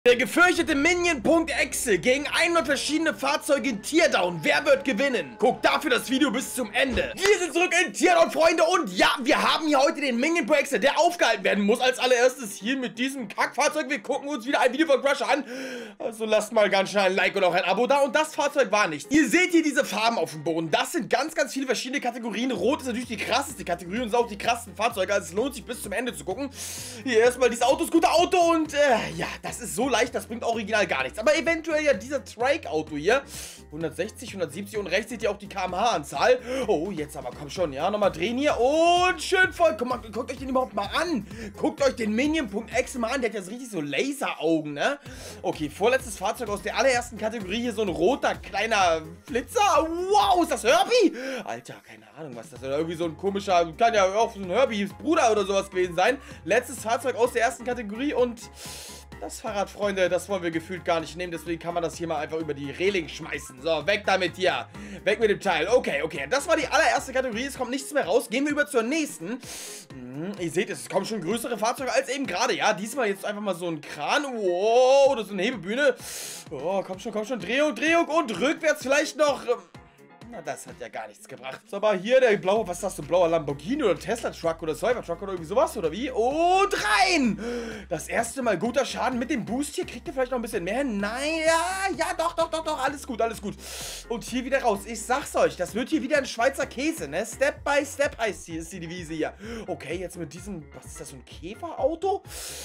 Der gefürchtete Minion.exe gegen 100 verschiedene Fahrzeuge in Teardown. Wer wird gewinnen? Guckt dafür das Video bis zum Ende. Wir sind zurück in Teardown, Freunde. Und ja, wir haben hier heute den Minion.exe, der aufgehalten werden muss. Als allererstes hier mit diesem Kackfahrzeug. Wir gucken uns wieder ein Video von Crush an. Also lasst mal ganz schnell ein Like und auch ein Abo da. Und das Fahrzeug war nichts. Ihr seht hier diese Farben auf dem Boden. Das sind ganz, ganz viele verschiedene Kategorien. Rot ist natürlich die krasseste Kategorie und sind auch die krassesten Fahrzeuge. Also es lohnt sich bis zum Ende zu gucken. Hier erstmal dieses Auto ist gute Auto. Und ja, das ist so leicht, das bringt original gar nichts. Aber eventuell ja dieser Trike-Auto hier. 160, 170 und rechts seht ihr auch die km/h-Anzahl. Oh, jetzt aber komm schon, ja, nochmal drehen hier und schön voll. Guckt euch den überhaupt mal an. Guckt euch den Minion.exe mal an. Der hat jetzt richtig so Laseraugen, ne? Okay, vorletztes Fahrzeug aus der allerersten Kategorie. Hier so ein roter kleiner Flitzer. Wow, ist das Herbie? Alter, keine Ahnung, was das ist. Irgendwie so ein komischer, kann ja auch so ein Herbies Bruder oder sowas gewesen sein. Letztes Fahrzeug aus der ersten Kategorie und das Fahrrad, Freunde, das wollen wir gefühlt gar nicht nehmen. Deswegen kann man das hier mal einfach über die Reling schmeißen. So, weg damit hier. Weg mit dem Teil. Okay, okay. Das war die allererste Kategorie. Es kommt nichts mehr raus. Gehen wir über zur nächsten. Ihr seht, es kommen schon größere Fahrzeuge als eben gerade. Ja, diesmal jetzt einfach mal so ein Kran. Wow, das ist eine Hebebühne. Oh, komm schon, komm schon. Drehung, Drehung und rückwärts vielleicht noch. Na, das hat ja gar nichts gebracht. So, aber hier der blaue, was ist das, so ein blauer Lamborghini oder Tesla-Truck oder Cybertruck oder irgendwie sowas, oder wie? Und rein! Das erste Mal guter Schaden mit dem Boost hier. Kriegt ihr vielleicht noch ein bisschen mehr hin? Nein, ja, doch, alles gut, alles gut. Und hier wieder raus. Ich sag's euch, das wird hier wieder ein Schweizer Käse, ne? Step by Step heißt hier, ist die Devise hier. Okay, jetzt mit diesem, was ist das, so ein Käferauto?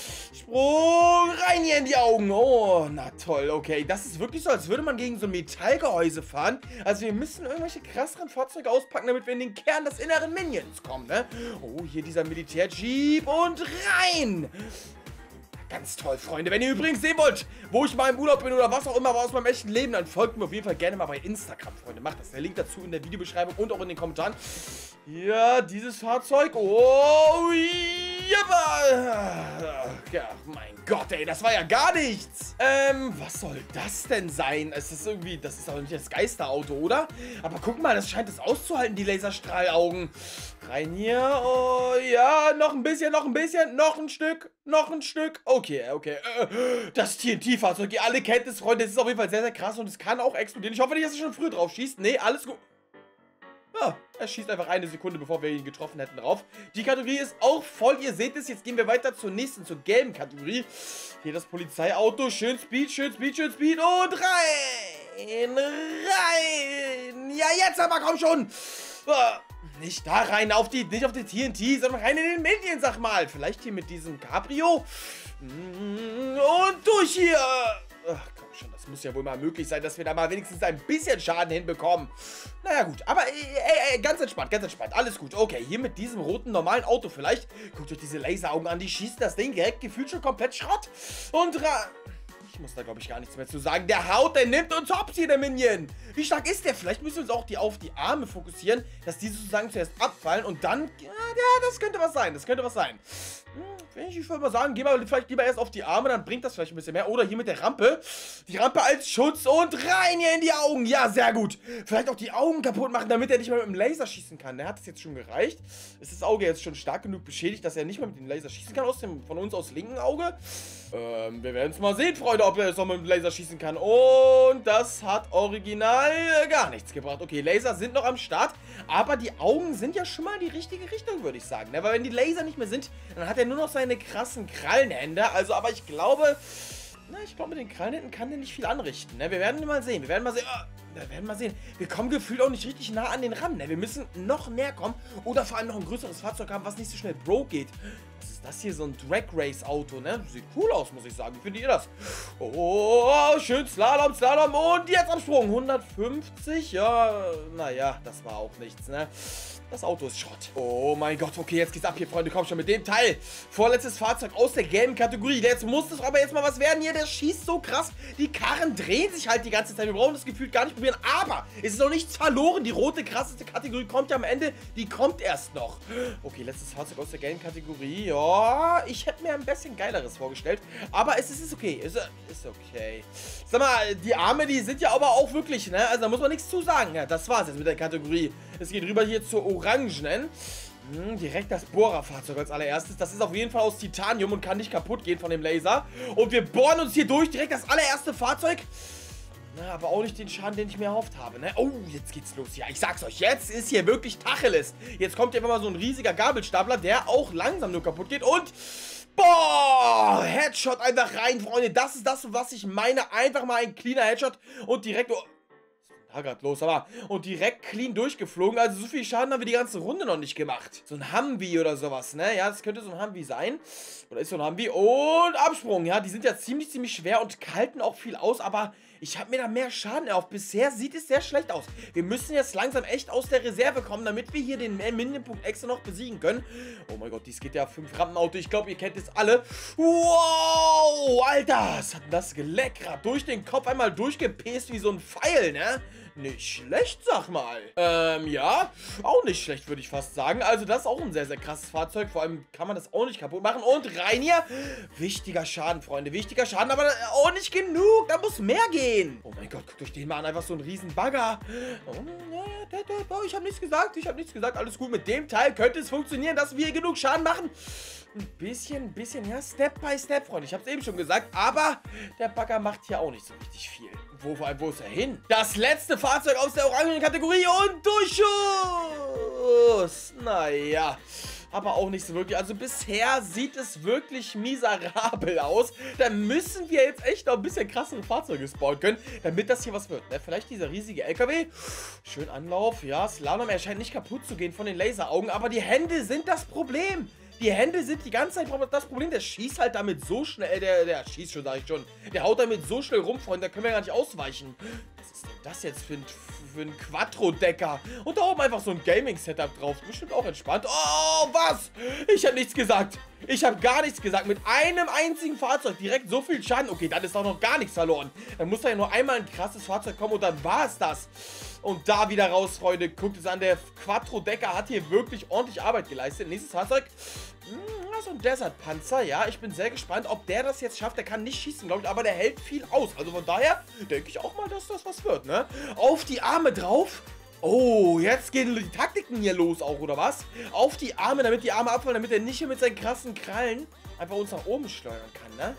Sprung rein hier in die Augen. Oh, na toll, okay. Das ist wirklich so, als würde man gegen so ein Metallgehäuse fahren. Also wir müssen irgendwelche krasseren Fahrzeuge auspacken, damit wir in den Kern des inneren Minions kommen, ne? Oh, hier dieser Militär-Jeep und rein! Ganz toll, Freunde. Wenn ihr übrigens sehen wollt, wo ich mal im Urlaub bin oder was auch immer aus meinem echten Leben, dann folgt mir auf jeden Fall gerne mal bei Instagram, Freunde. Macht das. Der Link dazu in der Videobeschreibung und auch in den Kommentaren. Ja, dieses Fahrzeug. Oh, ja, mein Gott, ey, das war ja gar nichts. Was soll das denn sein? Es ist irgendwie, das ist doch nicht das Geisterauto, oder? Aber guck mal, das scheint es auszuhalten, die Laserstrahlaugen. Rein hier. Oh, ja, noch ein bisschen, noch ein Stück. Okay, okay. Das TNT-Fahrzeug, ihr alle kennt es, Freunde. Das ist auf jeden Fall sehr, sehr krass und es kann auch explodieren. Ich hoffe nicht, dass es schon früher drauf schießt. Nee, alles gut. Ja, er schießt einfach eine Sekunde, bevor wir ihn getroffen hätten, drauf. Die Kategorie ist auch voll, ihr seht es. Jetzt gehen wir weiter zur nächsten, zur gelben Kategorie. Hier das Polizeiauto. Schön Speed, schön Speed, schön Speed. Und rein, rein. Ja, jetzt aber, komm schon. Nicht da rein, nicht auf die TNT, sondern rein in den Minion, sag mal. Vielleicht hier mit diesem Cabrio. Und durch hier. Ach, komm schon, das muss ja wohl mal möglich sein, dass wir da mal wenigstens ein bisschen Schaden hinbekommen. Naja, gut, aber ganz entspannt, alles gut. Okay, hier mit diesem roten, normalen Auto vielleicht. Guckt euch diese Laseraugen an, die schießen das Ding direkt gefühlt schon komplett Schrott. Und ich muss da, glaube ich, gar nichts mehr zu sagen. Der haut, der nimmt uns hops hier, der Minion. Wie stark ist der? Vielleicht müssen wir uns auch auf die Arme fokussieren, dass die sozusagen zuerst abfallen und dann, ja, das könnte was sein, Ich würde mal sagen, gehen wir vielleicht lieber erst auf die Arme, dann bringt das vielleicht ein bisschen mehr. Oder hier mit der Rampe. Die Rampe als Schutz und rein hier in die Augen. Ja, sehr gut. Vielleicht auch die Augen kaputt machen, damit er nicht mehr mit dem Laser schießen kann. Der hat es jetzt schon gereicht. Ist das Auge jetzt schon stark genug beschädigt, dass er nicht mehr mit dem Laser schießen kann? Von uns aus linken Auge? Wir werden es mal sehen, Freunde, ob er es noch mit dem Laser schießen kann. Und das hat original gar nichts gebracht. Okay, Laser sind noch am Start. Aber die Augen sind ja schon mal in die richtige Richtung, würde ich sagen. Weil wenn die Laser nicht mehr sind, dann hat er nur noch seine krassen Krallenhände. Also, aber ich glaube, mit den Krallenhänden kann der nicht viel anrichten. Ne? Wir werden mal sehen. Wir werden mal sehen. Wir kommen gefühlt auch nicht richtig nah an den ran. Ne? Wir müssen noch näher kommen. Oder vor allem noch ein größeres Fahrzeug haben, was nicht so schnell broke geht. Was ist das hier? So ein Drag Race Auto, ne? Sieht cool aus, muss ich sagen. Wie findet ihr das? Oh, schön Slalom und jetzt am Sprung. 150, ja, naja, das war auch nichts, ne? Das Auto ist Schrott. Oh mein Gott, okay, jetzt geht's ab hier, Freunde. Komm schon mit dem Teil. Vorletztes Fahrzeug aus der gelben Kategorie. Jetzt muss es aber jetzt mal was werden hier. Der schießt so krass. Die Karren drehen sich halt die ganze Zeit. Wir brauchen das gefühlt gar nicht probieren. Aber es ist noch nichts verloren. Die rote, krasseste Kategorie kommt ja am Ende. Die kommt erst noch. Okay, letztes Fahrzeug aus der gelben Kategorie. Ja, ich hätte mir ein bisschen geileres vorgestellt. Aber es ist okay. Ist okay. Sag mal, die Arme, die sind ja aber auch wirklich, ne? Also da muss man nichts zu sagen. Ja, das war's jetzt mit der Kategorie. Es geht rüber hier zur Orangenen. Direkt das Bohrerfahrzeug als allererstes. Das ist auf jeden Fall aus Titanium und kann nicht kaputt gehen von dem Laser. Und wir bohren uns hier durch. Direkt das allererste Fahrzeug. Na, aber auch nicht den Schaden, den ich mir erhofft habe, ne? Oh, jetzt geht's los. Ja, ich sag's euch, jetzt ist hier wirklich Tacheles. Jetzt kommt hier einfach mal so ein riesiger Gabelstapler, der auch langsam nur kaputt geht. Und, boah, Headshot einfach rein, Freunde. Das ist das, was ich meine. Einfach mal ein cleaner Headshot und direkt... Oh, da gerade los, aber und direkt clean durchgeflogen. Also so viel Schaden haben wir die ganze Runde noch nicht gemacht. So ein Humvee oder sowas, ne? Ja, das könnte so ein Humvee sein. Oder ist so ein Humvee. Und Absprung, ja. Die sind ja ziemlich schwer und kalten auch viel aus, aber ich habe mir da mehr Schaden erhofft. Bisher sieht es sehr schlecht aus. Wir müssen jetzt langsam echt aus der Reserve kommen, damit wir hier den Minion.exe noch besiegen können. Oh mein Gott, dies geht ja 5 Rampenauto. Ich glaube, ihr kennt es alle. Wow, Alter, was hat denn das geleckert? Durch den Kopf einmal durchgepäst wie so ein Pfeil, ne? Nicht schlecht, sag mal. Ja, auch nicht schlecht, würde ich fast sagen. Also das ist auch ein sehr krasses Fahrzeug. Vor allem kann man das auch nicht kaputt machen. Und rein hier. Wichtiger Schaden, Freunde. Wichtiger Schaden, aber auch nicht genug. Da muss mehr gehen. Oh mein Gott, guckt euch den mal an. Einfach so ein riesen Bagger. Oh, ich habe nichts gesagt. Ich habe nichts gesagt. Alles gut. Mit dem Teil könnte es funktionieren, dass wir genug Schaden machen. Ein bisschen, ja, Step by Step, Freunde. Ich habe es eben schon gesagt, aber der Bagger macht hier auch nicht so richtig viel. Wo ist er hin? Das letzte Fahrzeug aus der orangenen Kategorie und Durchschuss. Naja, aber auch nicht so wirklich. Also bisher sieht es wirklich miserabel aus. Da müssen wir jetzt echt noch ein bisschen krassere Fahrzeuge spawnen können, damit das hier was wird. Ne? Vielleicht dieser riesige LKW. Schön Anlauf. Ja, Slalom, er scheint nicht kaputt zu gehen von den Laseraugen, aber die Hände sind das Problem. Die Hände sind die ganze Zeit das Problem. Der schießt halt damit so schnell. Der schießt schon, sag ich schon. Der haut damit so schnell rum, Freunde. Da können wir gar nicht ausweichen. Was ist denn das jetzt für ein Quattro-Decker? Und da oben einfach so ein Gaming-Setup drauf. Bestimmt auch entspannt. Oh, was? Ich habe nichts gesagt. Ich habe gar nichts gesagt. Mit einem einzigen Fahrzeug direkt so viel Schaden. Okay, dann ist auch noch gar nichts verloren. Dann muss da ja nur einmal ein krasses Fahrzeug kommen und dann war es das. Und da wieder raus, Freunde. Guckt es an, der Quattro-Decker hat hier wirklich ordentlich Arbeit geleistet. Nächstes Fahrzeug. So ein Desert-Panzer, ja. Ich bin sehr gespannt, ob der das jetzt schafft. Der kann nicht schießen, glaube ich, aber der hält viel aus. Also von daher denke ich auch mal, dass das was wird, ne? Auf die Arme drauf. Oh, jetzt gehen die Taktiken hier los auch, oder was? Auf die Arme, damit die Arme abfallen, damit er nicht hier mit seinen krassen Krallen einfach uns nach oben steuern kann, ne?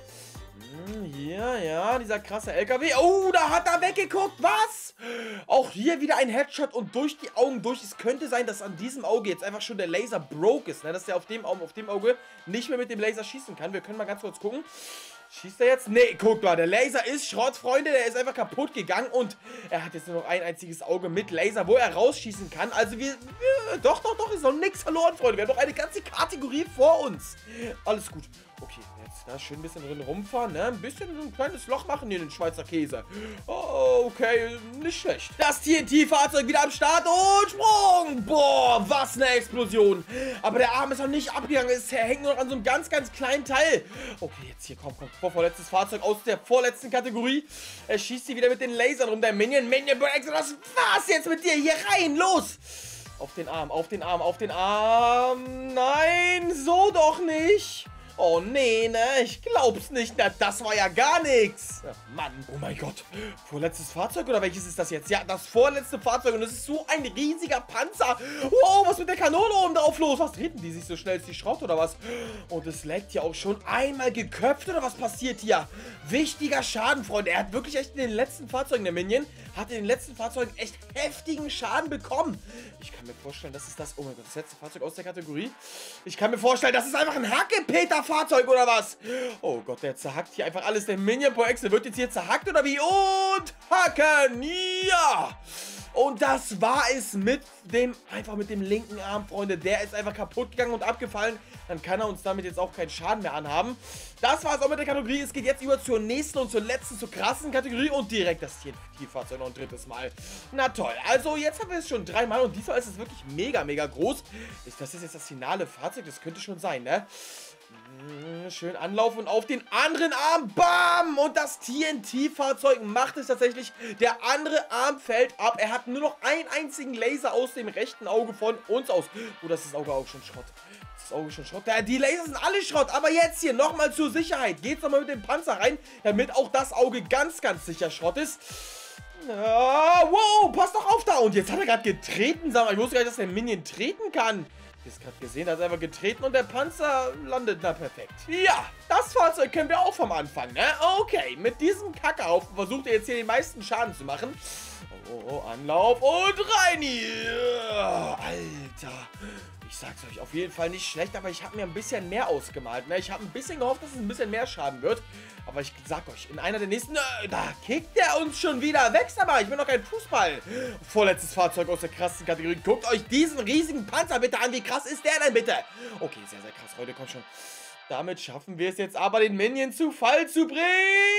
Hier, ja, dieser krasse LKW. Oh, da hat er weggeguckt. Was? Auch hier wieder ein Headshot und durch die Augen durch. Es könnte sein, dass an diesem Auge jetzt einfach schon der Laser broke ist, ne? Dass der auf dem Auge nicht mehr mit dem Laser schießen kann. Wir können mal ganz kurz gucken. Schießt er jetzt? Nee, guck mal, der Laser ist Schrott, Freunde. Der ist einfach kaputt gegangen und er hat jetzt nur noch ein einziges Auge mit Laser, wo er rausschießen kann. Also doch, ist noch nichts verloren, Freunde. Wir haben noch eine ganze Kategorie vor uns. Alles gut. Okay, jetzt da schön ein bisschen drin rumfahren, ne? Ein bisschen so ein kleines Loch machen hier in den Schweizer Käse. Oh, okay, nicht schlecht. Das TNT-Fahrzeug wieder am Start und Sprung. Boah, was eine Explosion. Aber der Arm ist noch nicht abgegangen. Er hängt nur noch an so einem ganz kleinen Teil. Okay, jetzt hier, komm. Vorletztes Fahrzeug aus der vorletzten Kategorie. Er schießt hier wieder mit den Lasern rum. Der Minion.exe, was war's jetzt mit dir? Hier rein, los! Auf den Arm. Nein, so doch nicht. Oh nee, ne? Ich glaub's nicht. Na, das war ja gar nichts. Ja, Mann. Oh mein Gott. Vorletztes Fahrzeug oder welches ist das jetzt? Ja, das vorletzte Fahrzeug. Und es ist so ein riesiger Panzer. Wow, was ist mit der Kanone oben drauf los? Was treten die sich so schnell? Ist die Schrott oder was? Und es leckt ja auch schon einmal geköpft oder was passiert hier? Wichtiger Schaden, Freunde. Er hat wirklich echt in den letzten Fahrzeugen, der Minion, hat in den letzten Fahrzeugen echt heftigen Schaden bekommen. Ich kann mir vorstellen, das ist das... Oh mein Gott, das letzte Fahrzeug aus der Kategorie. Ich kann mir vorstellen, das ist einfach ein Hackepeter-Fahrzeug oder was? Oh Gott, der zerhackt hier einfach alles. Der Minion.exe wird jetzt hier zerhackt oder wie? Und hacken, ja! Und das war es mit dem linken Arm, Freunde. Der ist einfach kaputt gegangen und abgefallen. Dann kann er uns damit jetzt auch keinen Schaden mehr anhaben. Das war es auch mit der Kategorie. Es geht jetzt über zur nächsten und zur letzten, zur krassen Kategorie. Und direkt das TNT-Fahrzeug noch ein drittes Mal. Na toll. Also jetzt haben wir es schon 3 Mal. Und diesmal ist es wirklich mega groß. Das ist jetzt das finale Fahrzeug. Das könnte schon sein, ne? Schön Anlauf und auf den anderen Arm. Bam! Und das TNT-Fahrzeug macht es tatsächlich. Der andere Arm fällt ab. Er hat nur noch einen einzigen Laser aus dem rechten Auge von uns aus. Oh, das ist das Auge auch schon Schrott. Das Auge schon Schrott. Die Laser sind alle Schrott. Aber jetzt hier nochmal zur Sicherheit. Geht's nochmal mit dem Panzer rein, damit auch das Auge ganz sicher Schrott ist. Wow, passt doch auf da. Und jetzt hat er gerade getreten. Sag mal, ich wusste gar nicht, dass der Minion treten kann. es gerade gesehen, da ist einfach getreten und der Panzer landet da perfekt. Ja, das Fahrzeug kennen wir auch vom Anfang, ne? Okay, mit diesem Kackehaufen versucht er jetzt hier den meisten Schaden zu machen. Oh, Anlauf und rein hier. Alter. Ich sag's euch, auf jeden Fall nicht schlecht, aber ich habe mir ein bisschen mehr ausgemalt. Ne? Ich habe ein bisschen gehofft, dass es ein bisschen mehr Schaden wird. Aber ich sag euch, in einer der nächsten... da kickt er uns schon wieder. Wächst aber, ich bin noch kein Fußball. Vorletztes Fahrzeug aus der krassen Kategorie. Guckt euch diesen riesigen Panzer bitte an. Wie krass ist der denn bitte? Okay, sehr, sehr krass. Leute, kommt schon. Damit schaffen wir es jetzt aber, den Minion zu Fall zu bringen.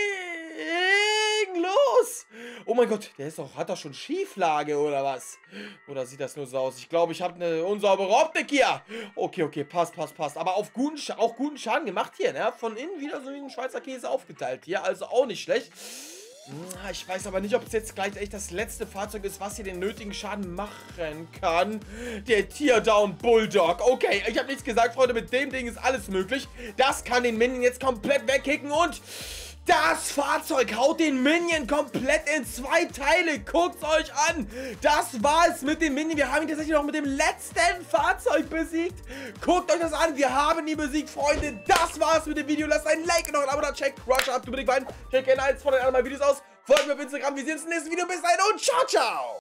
Los! Oh mein Gott, der ist doch, hat doch schon Schieflage oder was? Oder sieht das nur so aus? Ich glaube, ich habe eine unsaubere Optik hier. Okay, passt. Aber auch guten Schaden gemacht hier, ne? Von innen wieder so wie ein Schweizer Käse aufgeteilt hier, also auch nicht schlecht. Ich weiß aber nicht, ob es jetzt gleich echt das letzte Fahrzeug ist, was hier den nötigen Schaden machen kann. Der Teardown Bulldog. Okay, ich habe nichts gesagt, Freunde. Mit dem Ding ist alles möglich. Das kann den Minion jetzt komplett wegkicken und... das Fahrzeug haut den Minion komplett in 2 Teile. Guckt's euch an. Das war es mit dem Minion. Wir haben ihn tatsächlich noch mit dem letzten Fahrzeug besiegt. Guckt euch das an. Wir haben ihn besiegt, Freunde. Das war's mit dem Video. Lasst ein Like und noch ein Abo da. Checkt Crush ab. Du bitte rein. Checkt gerne eins von den anderen Videos aus. Folgt mir auf Instagram. Wir sehen uns im nächsten Video. Bis dahin und ciao.